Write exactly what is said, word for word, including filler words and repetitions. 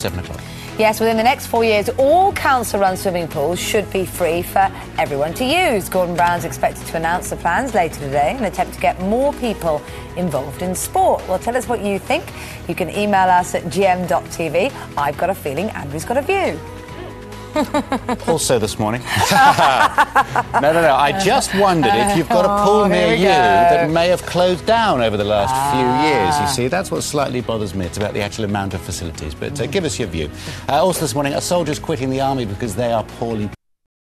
seven o'clock. Yes, within the next four years, all council-run swimming pools should be free for everyone to use. Gordon Brown's expected to announce the plans later today in an attempt to get more people involved in sport. Well, tell us what you think. You can email us at g m dot t v. I've got a feeling Andrew's got a view. Also this morning. no, no, no. I just wondered if you've got a pool Oh, near here we you go. that may have closed down over the last Ah. few years. You see, that's what slightly bothers me. It's about the actual amount of facilities. But uh, give us your view. Uh, also this morning, are soldiers quitting the army because they are poorly